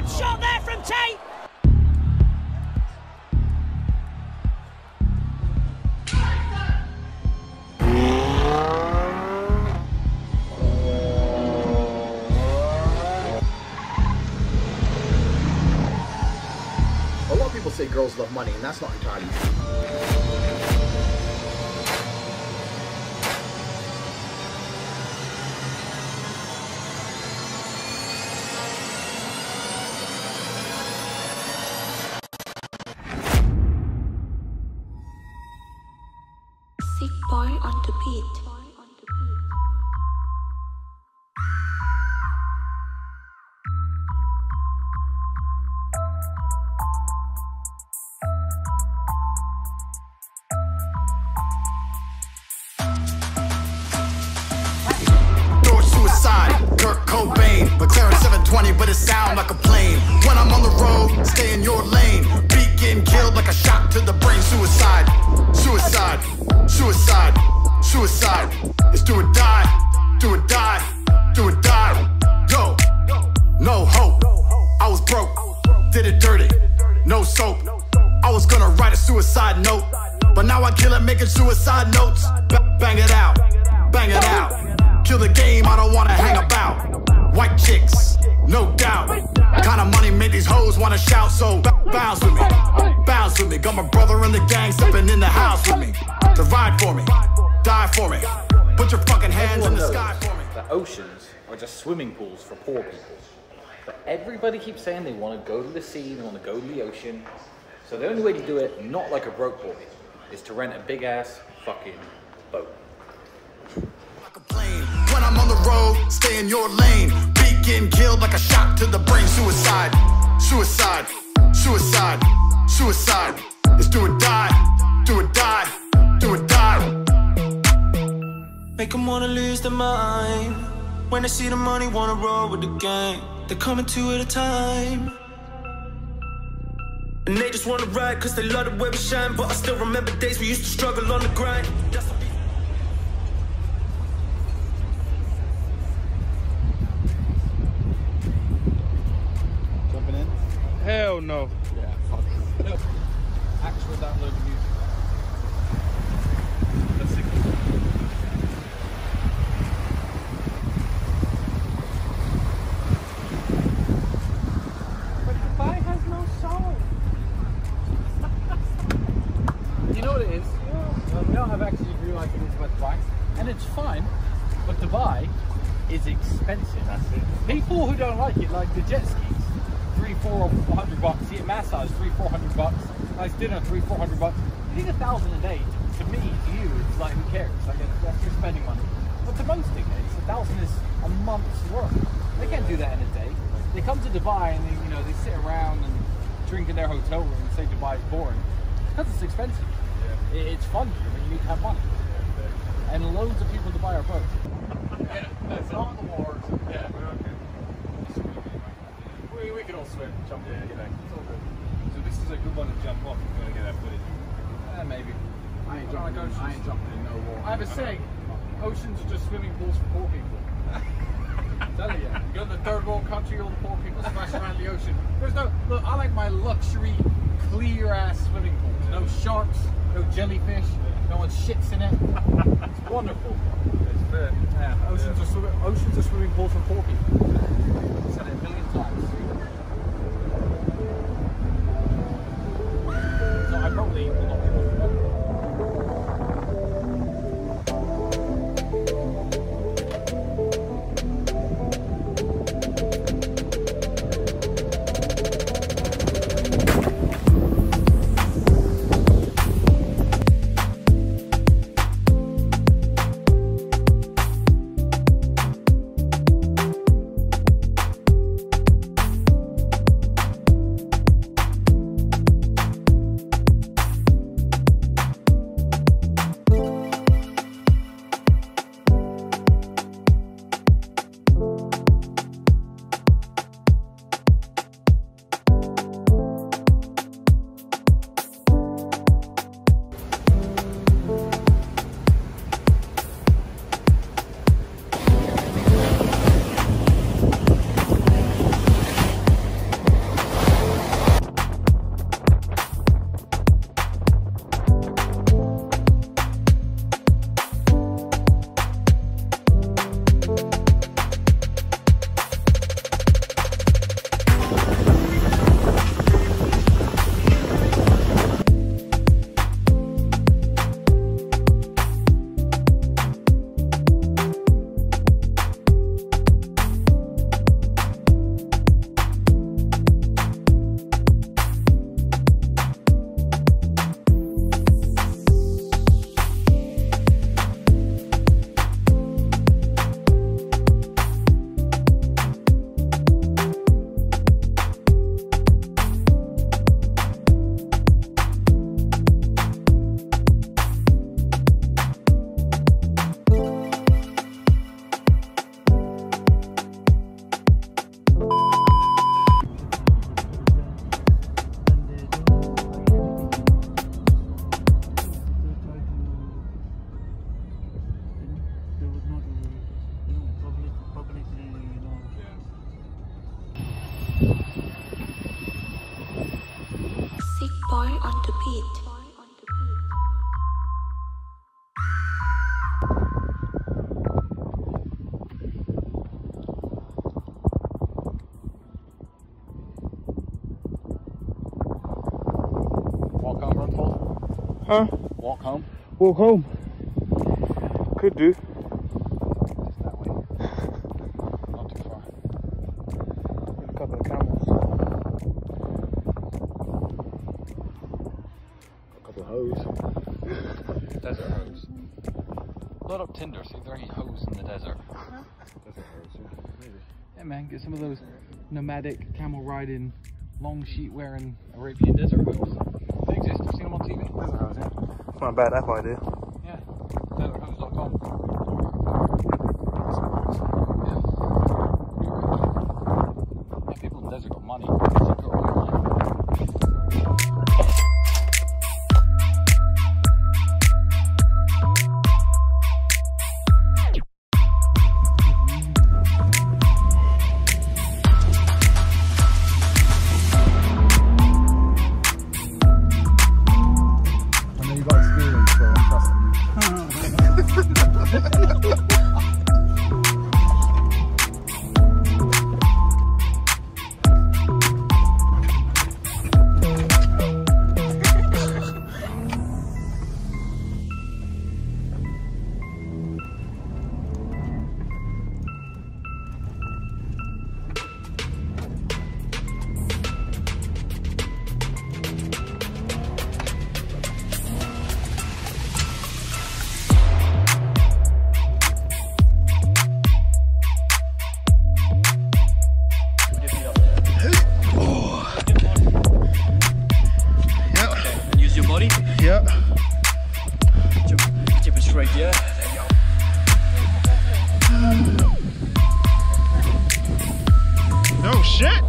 Good shot there from Tate. A lot of people say girls love money, and that's not entirely true. Sick boy on the beat. Kurt Cobain, McLaren 720, but it sound like a plane. When I'm on the road, stay in your lane. Beat getting killed like a shot to the brain. Suicide, suicide, suicide, suicide. It's do or die, do or die, do or die. Go, no hope. I was broke, did it dirty, no soap. I was gonna write a suicide note, but now I kill it making suicide notes. Bang it out, bang it out. Kill the game, I don't wanna hang about. White chicks, no doubt. Kind of money made these hoes wanna shout, so bounce with me, bounce with me. Got my brother in the gang stepping in the house with me. To ride for me, die for me. Put your fucking hands in the sky for me. The oceans are just swimming pools for poor people. But everybody keeps saying they want to go to the sea, they want to go to the ocean. So the only way to do it, not like a broke boy, is to rent a big ass fucking boat. When I'm on the road, stay in your lane. Beat getting killed like a shot to the brain. Suicide, suicide, suicide, suicide. It's do or die, do or die, do or die. Make them wanna lose their mind. When they see the money, wanna roll with the gang. They're coming two at a time. And they just wanna ride cause they love the way we shine. But I still remember days we used to struggle on the grind. Hell no. Yeah, fuck. No. Actual download music. That's sick. But Dubai has no soul. You know what it is? Now I've actually realised it's about Dubai. And it's fine, but Dubai is expensive. That's it. People who don't like it, like the jet skis. $300-400. You get massage, $300-400. Nice dinner, $300-400. You think 1,000 a day, to me, to you, it's like, who cares? Like, that's your spending money. But to most dickheads, 1,000 is a month's work. They can't do that in a day. They come to Dubai and they, you know, they sit around and drink in their hotel room and say Dubai is boring. Because it's expensive. Yeah. It's fun here, but you need to have money. And loads of people in Dubai are broke. Yeah, that's on the wars. Yeah, we're okay. We can all swim, jump in, get back. It's all good. So this is a good one to jump off if you want to get that footage. Maybe. I ain't jumping in no water. I have a saying, oceans are just swimming pools for poor people. I'm telling you, you go to the third world country, all the poor people splash around the ocean. There's no, look, I like my luxury, clear ass swimming pools. No sharks, no jellyfish, no one shits in it. It's wonderful. It's fair. Yeah, oceans are swimming pools for poor people. I've said it a million times. So I probably will not be able to remember. Sick boy on the beat. Walk home, run full. Huh? Walk home. Walk home. Could do. Just that way. Not too far. With a couple of camels. A couple of hoes. Desert hose. Load up Tinder, see if there are any hoes in the desert. Desert hoes, yeah. Maybe. Yeah, man, get some of those nomadic, camel riding, long sheet wearing Arabian desert hoes. They exist, I've seen them on TV. Desert hoes, yeah. It's not a bad app idea. Yeah, deserthose.com. Yeah, people in the desert got money. Secret oil money. I know you got experience, so I'm trusting you. Use your body. Yeah. Tip it straight, yeah. There you go. Oh shit!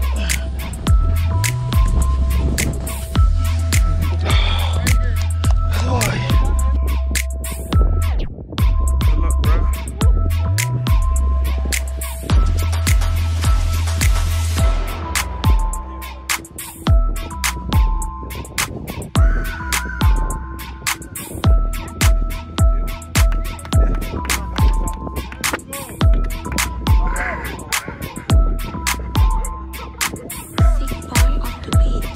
Good luck, bro. Sick boy on the beat.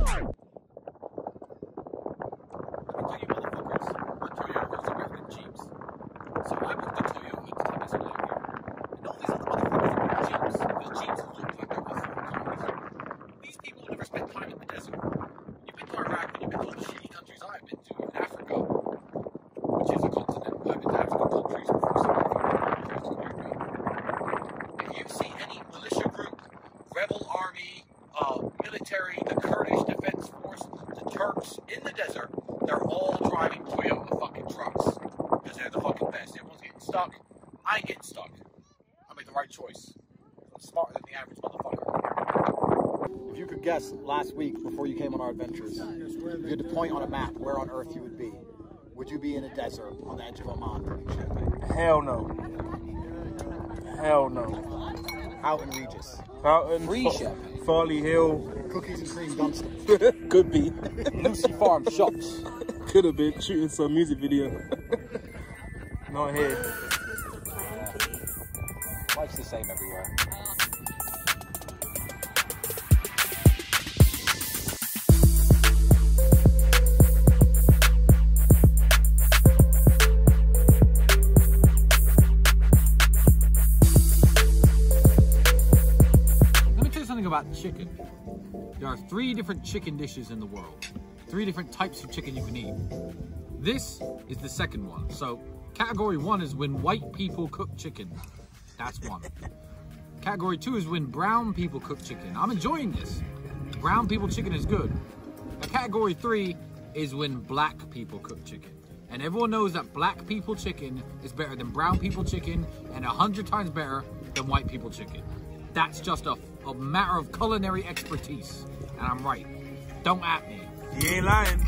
I tell you motherfuckers, Toyotas are better than Jeeps. So I moved to Toyota to take this along here. And all these other motherfuckers are in Jeeps. Because Jeeps look like they're off-road cars. These people never spent time in the desert. You've been to Iraq and you've been to all the shitty countries I've been to, even Africa, which is a continent. I've been to African countries before some of you. If you see any militia group, rebel army, military, the Kurdish Defense Force, the Turks in the desert, they're all driving Toyota fucking trucks because they're the fucking best. Everyone's getting stuck. I ain't getting stuck. I made the right choice. I'm smarter than the average motherfucker. If you could guess last week before you came on our adventures, if you had to point on a map where on earth you would you be in a desert on the edge of Oman drinking champagne? Hell no. Hell no. Out in Regis. Out in Free champagne. Farley Hill. Cookies and cream Dunstan. Could be. Lucy Farm shops. Could have been shooting some music video. Not here. Life's the same everywhere. Let me tell you something about chicken. There are 3 different chicken dishes in the world. 3 different types of chicken you can eat. This is the second one. So category 1 is when white people cook chicken. That's 1. Category 2 is when brown people cook chicken. I'm enjoying this. Brown people chicken is good. Now, category 3 is when black people cook chicken. And everyone knows that black people chicken is better than brown people chicken and 100 times better than white people chicken. That's just a matter of culinary expertise. And I'm right. Don't at me. You ain't lying.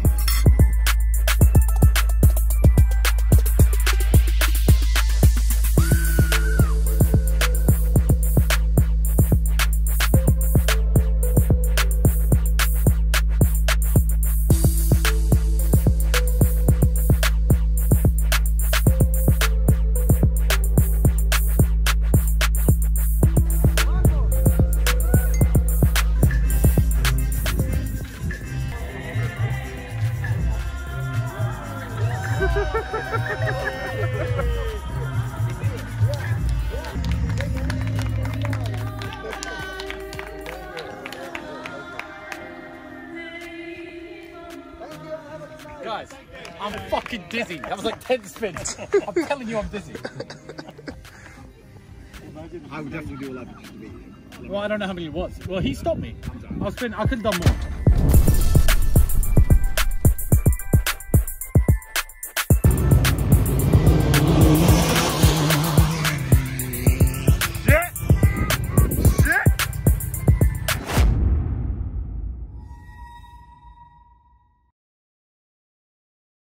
Guys, I'm fucking dizzy. That was like 10 spins. I'm telling you I'm dizzy. I would definitely do 11 just to beat you. Well, I don't know how many it was. Well, he stopped me. I could have done more.